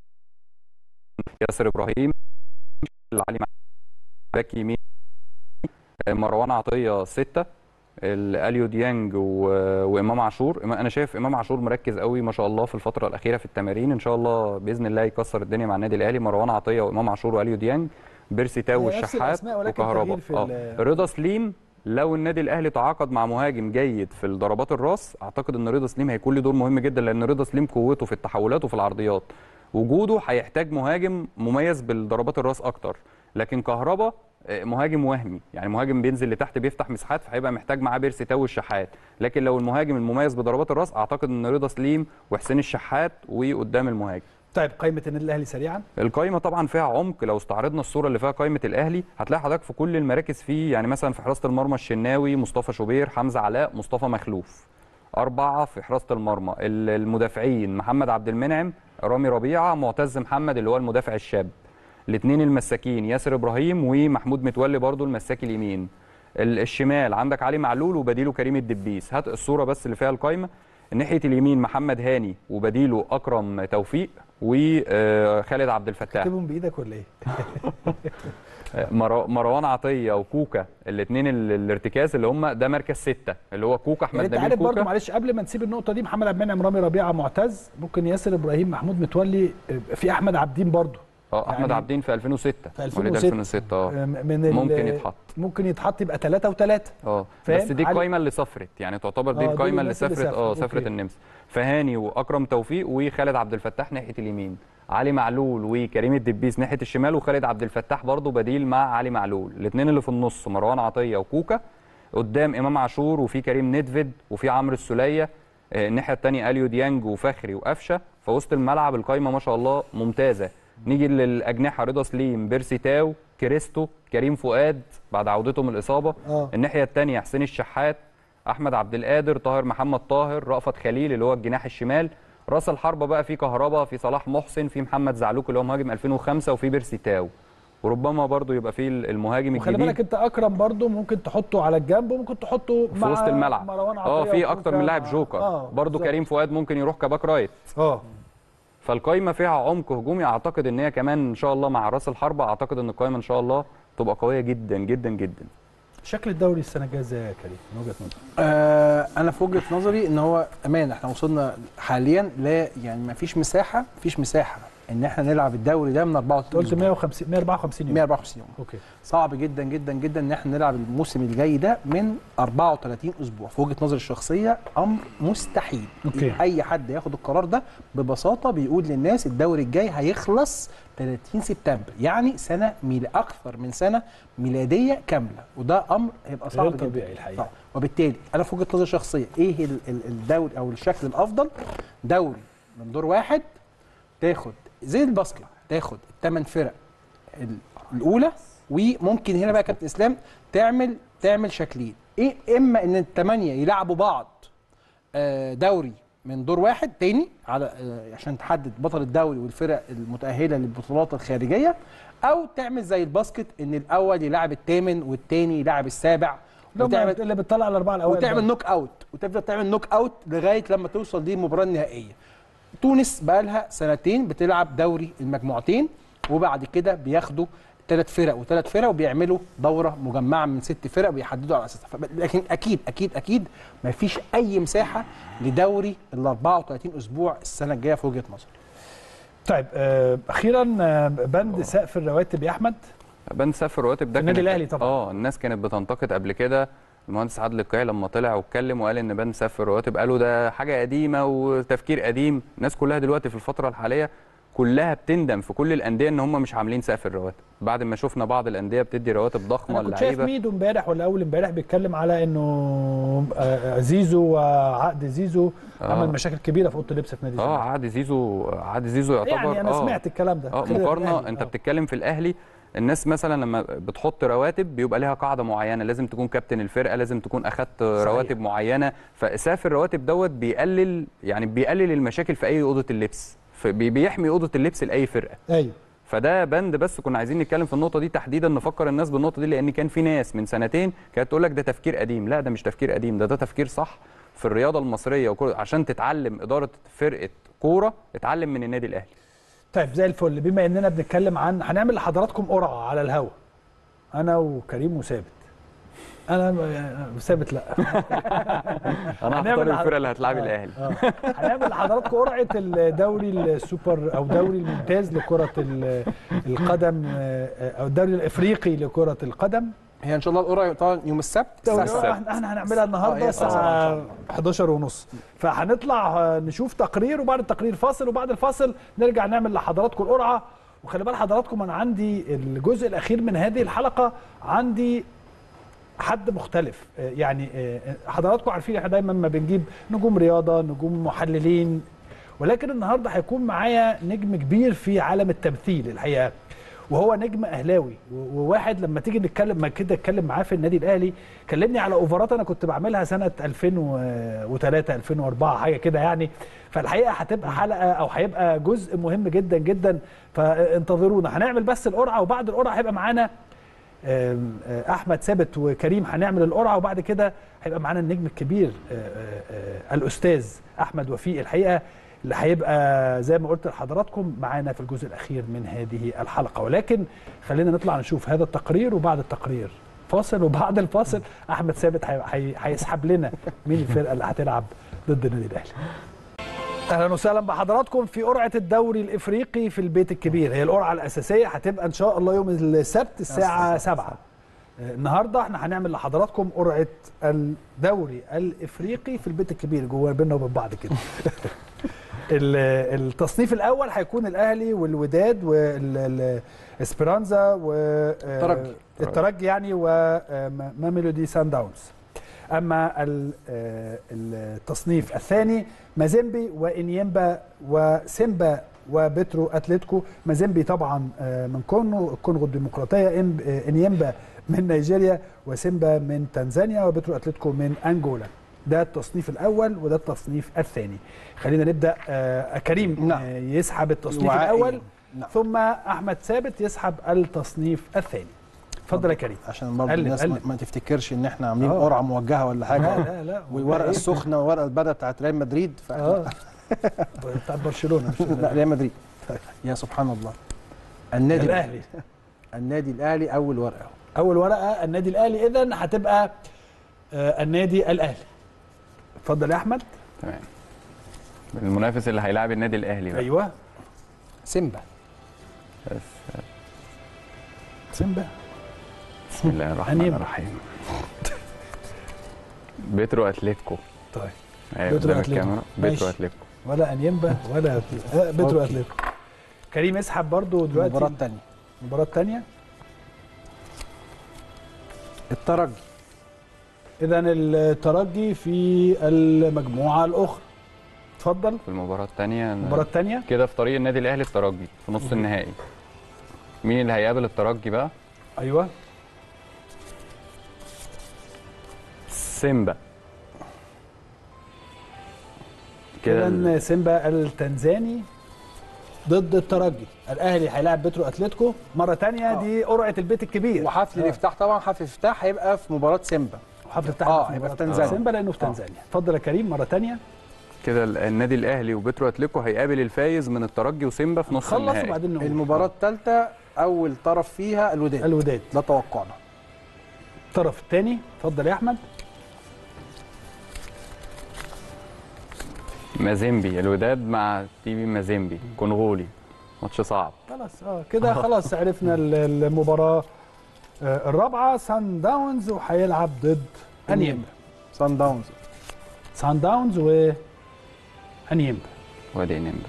ياسر ابراهيم، علي باك يمين، مروان عطيه سته، اليو ديانج وامام عاشور. انا شايف امام عاشور مركز قوي ما شاء الله في الفتره الاخيره في التمارين، ان شاء الله باذن الله يكسر الدنيا مع النادي الاهلي. مروان عطيه وامام عاشور واليو ديانج، بيرسي تاو والشحات وكهربا. اه رضا سليم لو النادي الاهلي تعاقد مع مهاجم جيد في ضربات الراس، اعتقد ان رضا سليم هيكون له دور مهم جدا، لان رضا سليم قوته في التحولات وفي العرضيات، وجوده هيحتاج مهاجم مميز بالضربات الراس اكتر. لكن كهربا مهاجم وهمي، يعني مهاجم بينزل لتحت بيفتح مساحات، فهيبقى محتاج معاه بيرسي تاو والشحات. لكن لو المهاجم المميز بضربات الراس اعتقد ان رضا سليم وحسين الشحات وقدام المهاجم. طيب قائمه النادي الاهلي سريعا. القائمه طبعا فيها عمق، لو استعرضنا الصوره اللي فيها قائمه الاهلي هتلاقي حضرتك في كل المراكز فيه، يعني مثلا في حراسه المرمى الشناوي، مصطفى شوبير، حمزه علاء، مصطفى مخلوف. أربعة في حراسه المرمى. المدافعين محمد عبد المنعم، رامي ربيعه، معتز محمد اللي هو المدافع الشاب. الاثنين المساكين ياسر ابراهيم ومحمود متولي برضو المساك اليمين. الشمال عندك علي معلول وبديله كريم الدبيس. هات الصوره بس اللي فيها القائمه. ناحيه اليمين محمد هاني وبديله اكرم توفيق وخالد عبد الفتاح. تكتبهم بايدك ولا ايه؟ مروان عطيه وكوكا الاثنين الارتكاز اللي هم ده مركز سته، اللي هو كوكا احمد نبيل كوكا. انت عارف برضه معلش قبل ما نسيب النقطه دي، محمد عبد المنعم، رامي ربيعه، معتز، ممكن ياسر ابراهيم، محمود متولي، في احمد عبدين برضه. اه احمد يعني عبدين في ألفين وستة في ألفين وستة اه ممكن يتحط ممكن يتحط يبقى ثلاثة وثلاثة. اه بس دي القايمه اللي سافرت، يعني تعتبر دي القايمه اللي سافرت اه سافرت النمسا. فهاني واكرم توفيق وخالد عبد الفتاح ناحيه اليمين، علي معلول وكريم الدبيس ناحيه الشمال، وخالد عبد الفتاح برضه بديل مع علي معلول. الاثنين اللي في النص مروان عطيه وكوكا، قدام امام عاشور وفي كريم ندفد وفي عمرو السوليه، الناحيه الثانيه اليو ديانج وفخري وقفشه. فوسط الملعب القايمه ما شاء الله ممتازه. نيجي للاجنحه رضا سليم، بيرسي تاو، كريستو، كريم فؤاد بعد عودته من الاصابه. آه. الناحيه الثانيه حسين الشحات، احمد عبد القادر، طاهر محمد طاهر، رأفت خليل اللي هو الجناح الشمال. راس الحربه بقى في كهربا، في صلاح محسن، في محمد زعلوك اللي هو مهاجم ألفين وخمسة، وفي بيرسيتاو. وربما برضو يبقى في المهاجم الجديد. وخلي بالك انت اكرم برضو ممكن تحطه على الجنب وممكن تحطه في مع وسط الملعب. مروان عطيه اه في اكتر من لاعب جوكر. آه برضو كريم فؤاد ممكن يروح كباك رايت. اه فالقايمه فيها عمق هجومي. اعتقد ان هي كمان ان شاء الله مع راس الحربه، اعتقد ان القايمه ان شاء الله تبقى قويه جدا جدا جدا. شكل الدوري السنه الجايه ازاي يا كريم من وجهه نظرك؟ آه انا في وجهه نظري ان هو امان، احنا وصلنا حاليا لا يعني ما فيش مساحه ما فيش مساحه ان احنا نلعب الدوري ده من أربعة وثلاثين قلت مية وخمسين مية وأربعة وخمسين يوم مية وأربعة وخمسين يوم. اوكي صعب جدا جدا جدا ان احنا نلعب الموسم الجاي ده من أربعة وثلاثين اسبوع. في وجهه نظري الشخصيه امر مستحيل. أوكي. اي حد ياخد القرار ده ببساطه بيقول للناس الدوري الجاي هيخلص ثلاثين سبتمبر، يعني سنه ميل اكثر من سنه ميلاديه كامله، وده امر هيبقى صعب غير جدا طبيعي الحقيقه. آه. وبالتالي انا في وجهه نظري الشخصيه ايه ال- ال- الدوري او الشكل الافضل؟ دوري من دور واحد، تاخد زي الباسكت تاخد الثمان فرق ال- الاولى، وممكن هنا بقى كابتن اسلام تعمل تعمل شكلين، ايه اما ان الثمانيه يلعبوا بعض آه، دوري من دور واحد تاني على آه، عشان تحدد بطل الدوري والفرق المتاهله للبطولات الخارجيه، او تعمل زي الباسكت ان الاول يلعب الثامن والثاني يلعب السابع، وتعمل اللي بتطلع الاربعه الاوائل وتعمل نوك اوت، وتفضل تعمل نوك اوت لغايه لما توصل دي المباراه النهائيه. تونس بقى لها سنتين بتلعب دوري المجموعتين، وبعد كده بياخدوا ثلاث فرق وثلاث فرق وبيعملوا دوره مجمعه من ست فرق وبيحددوا على اساسها. لكن اكيد اكيد اكيد ما فيش اي مساحه لدوري ال أربعة وثلاثين اسبوع السنه الجايه في وجهه نظري. طيب آه اخيرا آه بند سقف الرواتب يا احمد. بند سقف الرواتب ده النادي الاهلي طبعا. اه الناس كانت بتنتقد قبل كده. المهندس عادل القيعي لما طلع واتكلم وقال ان بند سقف الرواتب، قالوا ده حاجه قديمه وتفكير قديم. الناس كلها دلوقتي في الفتره الحاليه كلها بتندم في كل الانديه ان هم مش عاملين سقف الرواتب، بعد ما شفنا بعض الانديه بتدي رواتب ضخمه انا كنت شايف للعيبه. ميدو امبارح ولا اول امبارح بيتكلم على انه آه زيزو وعقد زيزو آه. عمل مشاكل كبيره في اوضه اللبس في نادي الزمالك. اه عقد زيزو عقد زيزو يعتبر يعني انا آه سمعت الكلام ده. اه مقارنه. انت آه. بتتكلم في الاهلي، الناس مثلا لما بتحط رواتب بيبقى ليها قاعده معينه، لازم تكون كابتن الفرقه، لازم تكون اخدت رواتب معينه. فسقف الرواتب دوت بيقلل يعني بيقلل المشاكل في اي اوضه اللبس، بيحمي اوضه اللبس لاي فرقه. ايوه. فده بند بس كنا عايزين نتكلم في النقطه دي تحديدا، نفكر الناس بالنقطه دي، لان كان في ناس من سنتين كانت تقول لك ده تفكير قديم. لا ده مش تفكير قديم، ده ده تفكير صح في الرياضه المصريه. وكل عشان تتعلم اداره فرقه كوره اتعلم من النادي الاهلي. طيب زي الفل. بما اننا بنتكلم عن هنعمل لحضراتكم قرعه على الهوا، انا وكريم وثابت. انا ثابت لا انا هختار الفرقه اللي هتلعب آه. الاهلي. آه. هنعمل لحضراتكم قرعه الدوري السوبر او دوري الممتاز لكره القدم او الدوري الافريقي لكره القدم. هي ان شاء الله القرعه طبعا يوم السبت الساعه السبت. احنا هنعملها النهارده الساعه حداشر ونص، فهنطلع نشوف تقرير، وبعد التقرير فاصل، وبعد الفاصل نرجع نعمل لحضراتكم القرعه. وخلي بال حضراتكم انا عندي الجزء الاخير من هذه الحلقه عندي حد مختلف. يعني حضراتكم عارفين احنا دايما ما بنجيب نجوم رياضه، نجوم محللين، ولكن النهارده هيكون معايا نجم كبير في عالم التمثيل الحقيقه، وهو نجم اهلاوي، وواحد لما تيجي نتكلم ما كده اتكلم معاه في النادي الاهلي كلمني على اوفرات انا كنت بعملها سنه ألفين وثلاثة ألفين وأربعة حاجه كده يعني. فالحقيقه هتبقى حلقه او هيبقى جزء مهم جدا جدا، فانتظرونا. هنعمل بس القرعه، وبعد القرعه هيبقى معانا احمد ثابت وكريم هنعمل القرعه، وبعد كده هيبقى معانا النجم الكبير الاستاذ احمد وفيق الحقيقه، اللي هيبقى زي ما قلت لحضراتكم معانا في الجزء الاخير من هذه الحلقه. ولكن خلينا نطلع نشوف هذا التقرير، وبعد التقرير فاصل، وبعد الفاصل احمد ثابت هيسحب لنا مين الفرقه اللي هتلعب ضد النادي الاهلي. اهلا وسهلا بحضراتكم في قرعه الدوري الافريقي في البيت الكبير. هي القرعه الاساسيه هتبقى ان شاء الله يوم السبت الساعه سبعة. النهارده احنا هنعمل لحضراتكم قرعه الدوري الافريقي في البيت الكبير جوه بيننا وبين بعض كده. التصنيف الاول هيكون الاهلي والوداد والاسبرانزا والترجي الترجي يعني وماميلودي سان داونز. اما التصنيف الثاني مازيمبي وانيمبا وسيمبا وبترو اتلتيكو. مازيمبي طبعا من كونغو الكونغو الديمقراطيه، انيمبا من نيجيريا، وسيمبا من تنزانيا، وبترو اتلتيكو من انجولا. ده التصنيف الاول وده التصنيف الثاني. خلينا نبدا. آه كريم نعم. آه يسحب التصنيف الاول نعم. ثم احمد ثابت يسحب التصنيف الثاني. اتفضل يا كريم. عشان برضه الناس قلب. ما تفتكرش ان احنا عاملين قرعه موجهه ولا حاجه. لا لا لا والورقه السخنه والورقه البارده بتاعت ريال مدريد ف... اه بتاعت برشلونه لا ريال مدريد. يا سبحان الله. النادي الاهلي النادي الاهلي اول ورقه اول ورقه النادي الاهلي. اذا هتبقى آه النادي الاهلي. اتفضل يا احمد. تمام. المنافس اللي هيلاعب النادي الاهلي بقى. ايوه سيمبا. سيمبا. بسم الله الرحمن الرحيم. بترو اتلتيكو. طيب بترو اتلتيكو. بترو اتلتيكو. ولا انيمبا ولا بترو اتلتيكو. كريم اسحب برضو دلوقتي المباراة الثانية. المباراة الثانية الترجي. إذا الترجي في المجموعة الأخرى. اتفضل. في المباراة الثانية. المباراة الثانية كده في طريق النادي الأهلي الترجي في نص النهائي. مين اللي هيقابل الترجي بقى؟ أيوه سيمبا. كده سيمبا التنزاني ضد الترجي. الاهلي هيلاعب بترو اتلتيكو مره ثانيه. دي قرعه البيت الكبير. وحفل الافتتاح طبعا حفل الافتتاح هيبقى في مباراه سيمبا. وحفل الافتتاح اه هيبقى في تنزانيا. سيمبا لانه في تنزانيا. اتفضل يا كريم مره ثانيه. كده النادي الاهلي وبترو اتلتيكو هيقابل الفايز من الترجي وسيمبا في نص النهائي. خلص وبعدين نقول. المباراه الثالثه اول طرف فيها الوداد. الوداد ده توقعنا. الطرف الثاني. اتفضل يا احمد. مازيمبي. الوداد مع تي بي مازيمبي كونغولي. ماتش صعب. خلاص اه كده خلاص عرفنا المباراه الرابعه. سان داونز وهيلعب ضد انيمبا. سان داونز. سان داونز وانيمبا. وادي انيمبا.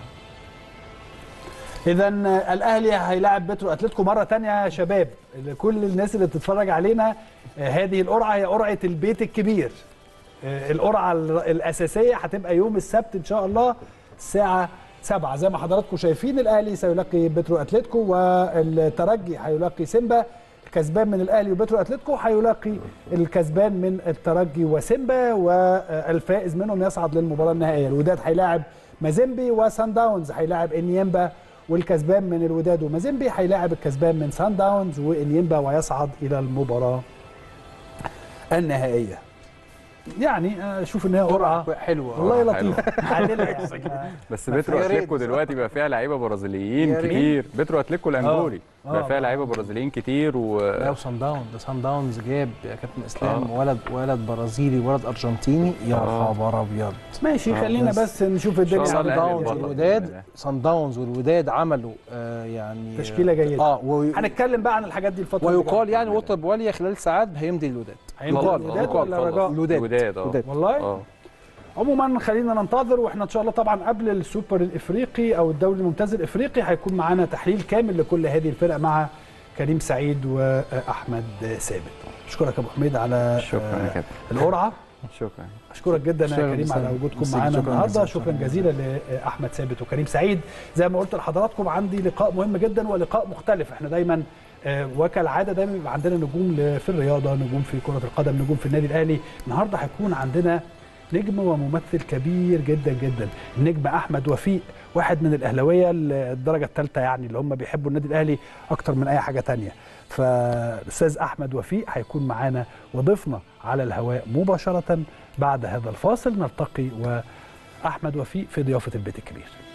اذا الاهلي هيلاعب بترو اتلتيكو مره ثانيه يا شباب. كل الناس اللي بتتفرج علينا هذه القرعه هي قرعه البيت الكبير. القرعه الاساسيه هتبقى يوم السبت ان شاء الله الساعه سبعة. زي ما حضراتكم شايفين الاهلي سيلاقي بترو اتلتيكو والترجي هيلاقي سيمبا. الكسبان من الاهلي وبترو اتلتيكو هيلاقي الكسبان من الترجي وسيمبا، والفائز منهم يصعد للمباراه النهائيه. الوداد هيلاعب مازيمبي وسان داونز هيلاعب انيمبا، والكسبان من الوداد ومازيمبي هيلاعب الكسبان من سان داونز وانيمبا ويصعد الى المباراه النهائيه. يعني اشوف ان هي قرعه حلوه والله لطيفه عادله يعني. بس بترو اتلتيكو دلوقتي بقى فيها لعيبه برازيليين كتير. بترو اتلتيكو الانجولي بقى فيها لعيبه برازيليين كتير. و لا وصن داونز ده صن داونز جاب يا كابتن اسلام آه. ولد ولد برازيلي ولد ارجنتيني. يا خبر ابيض. ماشي آه. خلينا بس, بس نشوف الدنيا. صن داونز والوداد صن داونز والوداد عملوا آه يعني تشكيله جيده. اه و... هنتكلم بقى عن الحاجات دي الفتره ويقال يعني وطر بواليا خلال ساعات هيمضي الوداد. يقال الوداد ولا رجاء؟ الوداد اه والله اه. عموما خلينا ننتظر، واحنا ان شاء الله طبعا قبل السوبر الافريقي او الدوري الممتاز الافريقي هيكون معانا تحليل كامل لكل هذه الفرق مع كريم سعيد واحمد ثابت. اشكرك يا ابو حميد على شكرا يا كابتن القرعه. شكرا. اشكرك جدا يا كريم على وجودكم معانا النهارده. شكرا جزيلا لاحمد ثابت وكريم سعيد. زي ما قلت لحضراتكم عندي لقاء مهم جدا ولقاء مختلف. احنا دايما وكالعاده دايما بيبقى عندنا نجوم في الرياضه، نجوم في كره القدم، نجوم في النادي الاهلي. النهارده هيكون عندنا نجم وممثل كبير جدا جدا، النجم احمد وفيق، واحد من الاهلاويه الدرجه الثالثه يعني اللي هم بيحبوا النادي الاهلي اكتر من اي حاجه ثانيه. فالاستاذ احمد وفيق هيكون معانا وضيفنا على الهواء مباشره بعد هذا الفاصل. نلتقي واحمد وفيق في ضيافه البيت الكبير.